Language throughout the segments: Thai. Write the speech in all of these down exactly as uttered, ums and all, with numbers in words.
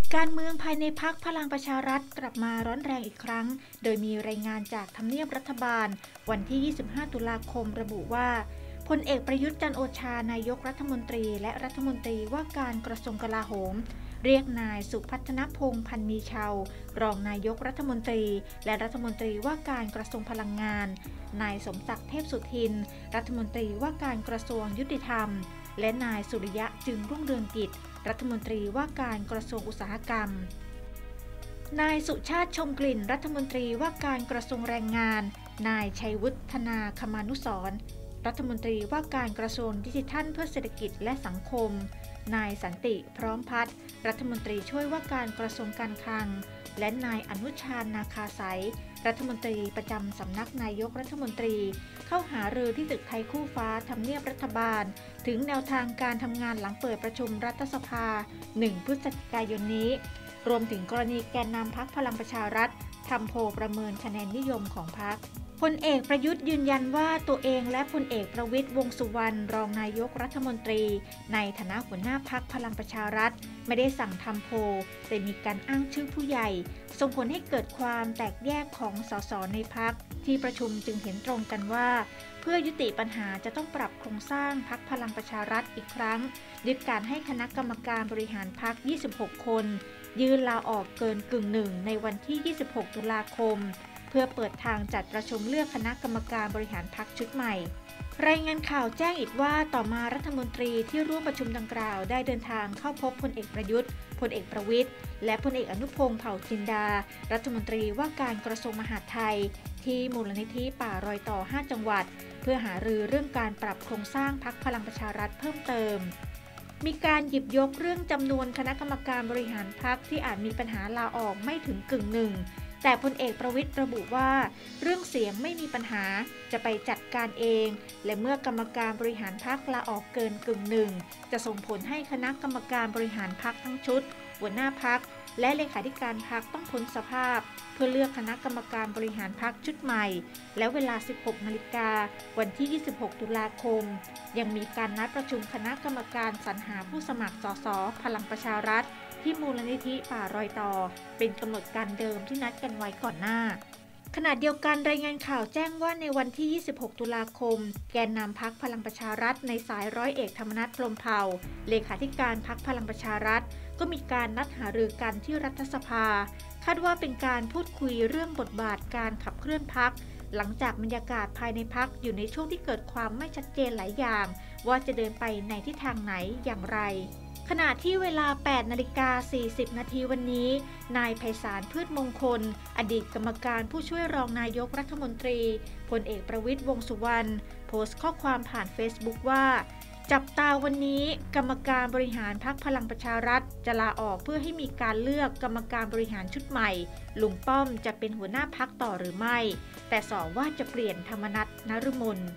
การเมืองภายในพรรคพลังประชารัฐกลับมาร้อนแรงอีกครั้งโดยมีรายงานจากทำเนียบรัฐบาลวันที่ ยี่สิบห้า ตุลาคมระบุว่าพลเอกประยุทธ์จันทร์โอชานายกรัฐมนตรีและรัฐมนตรีว่าการกระทรวงกลาโหมเรียกนายสุพัฒนพงษ์พันมีเชารองนายกรัฐมนตรีและรัฐมนตรีว่าการกระทรวงพลังงานนายสมศักดิ์เทพสุทินรัฐมนตรีว่าการกระทรวงยุติธรรมและนายสุริยะจึงรุ่งเรืองกิจรัฐมนตรีว่าการกระทรวงอุตสาหกรรมนายสุชาติชมกลิ่นรัฐมนตรีว่าการกระทรวงแรงงานนายชัยวุฒนาคมานุสรณ์รัฐมนตรีว่าการกระทรวงดิจิทัลเพื่อเศรษฐกิจและสังคมนายสันติพร้อมพัฒน์รัฐมนตรีช่วยว่าการกระทรวงการคลังและนายอนุชาญนาคาสายรัฐมนตรีประจำสำนักนายกรัฐมนตรีเข้าหารือที่ตึกไทยคู่ฟ้าทำเนียบรัฐบาลถึงแนวทางการทำงานหลังเปิดประชุมรัฐสภาหนึ่งพฤศจิกายนนี้รวมถึงกรณีแกนนำพรรคพลังประชารัฐทำโพลประเมินคะแนนนิยมของพรรคพลเอกประยุทธ์ยืนยันว่าตัวเองและพลเอกประวิตรวงษ์สุวรรณรองนายกรัฐมนตรีในฐานะหัวหน้าพรรคพลังประชารัฐไม่ได้สั่งทำโพลแต่มีการอ้างชื่อผู้ใหญ่ส่งผลให้เกิดความแตกแยกของสสในพรรคที่ประชุมจึงเห็นตรงกันว่าเพื่อยุติปัญหาจะต้องปรับโครงสร้างพรรคพลังประชารัฐอีกครั้งด้วยการให้คณะกรรมการบริหารพรรคยี่สิบหกคนยื่นลาออกเกินกึ่งหนึ่งในวันที่ยี่สิบหกตุลาคมเพื่อเปิดทางจัดประชุมเลือกคณะกรรมการบริหารพรรคชุดใหม่รายงานข่าวแจ้งอีกว่าต่อมารัฐมนตรีที่ร่วมประชุมดังกล่าวได้เดินทางเข้าพบพลเอกประยุทธ์พลเอกประวิตรและพลเอกอนุพงษ์เผ่าจินดารัฐมนตรีว่าการกระทรวงมหาดไทยที่มูลนิธิป่ารอยต่อห้าจังหวัดเพื่อหารือเรื่องการปรับโครงสร้างพรรคพลังประชารัฐเพิ่มเติมมีการหยิบยกเรื่องจำนวนคณะกรรมการบริหารพรรคที่อาจมีปัญหาลาออกไม่ถึงกึ่งหนึ่งแต่พลเอกประวิตรระบุว่าเรื่องเสียงไม่มีปัญหาจะไปจัดการเองและเมื่อกรรมการบริหารพรรคลาออกเกินกึ่งหนึ่งจะส่งผลให้คณะกรรมการบริหารพรรคทั้งชุดหัวหน้าพรรคและเลขาธิการพรรคต้องพ้นสภาพเพื่อเลือกคณะกรรมการบริหารพรรคชุดใหม่และเวลา สิบหกนาฬิกาวันที่ ยี่สิบหก ตุลาคมยังมีการนัดประชุมคณะกรรมการสรรหาผู้สมัครสสพลังประชารัฐที่มูลนิธิป่ารอยต่อเป็นกำหนดการเดิมที่นัดกันไว้ก่อนหน้าขณะเดียวกันรายงานข่าวแจ้งว่าในวันที่ ยี่สิบหก ตุลาคมแกนนำพรรคพลังประชารัฐในสายร้อยเอกธรรมนัส พรหมเผ่าเลขาธิการพรรคพลังประชารัฐก็มีการนัดหารือกันที่รัฐสภาคาดว่าเป็นการพูดคุยเรื่องบทบาทการขับเคลื่อนพรรคหลังจากบรรยากาศภายในพรรคอยู่ในช่วงที่เกิดความไม่ชัดเจนหลายอย่างว่าจะเดินไปในทิศทางไหนอย่างไรขณะที่เวลา แปดนาฬิกาสี่สิบนาทีวันนี้นายไพศาลพืชมงคลอดีตกรรมการผู้ช่วยรองนายกรัฐมนตรีพลเอกประวิตรวงษ์สุวรรณโพสต์ข้อความผ่าน Facebook ว่าจับตาวันนี้กรรมการบริหารพรรคพลังประชารัฐจะลาออกเพื่อให้มีการเลือกกรรมการบริหารชุดใหม่ลุงป้อมจะเป็นหัวหน้าพรรคต่อหรือไม่แต่สอว่าจะเปลี่ยนธรรมนัส นฤมล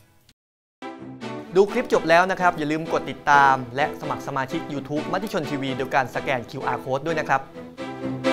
ดูคลิปจบแล้วนะครับอย่าลืมกดติดตามและสมัครสมาชิก YouTube มติชนทีวีโดยการสแกน คิว อาร์ Code ด้วยนะครับ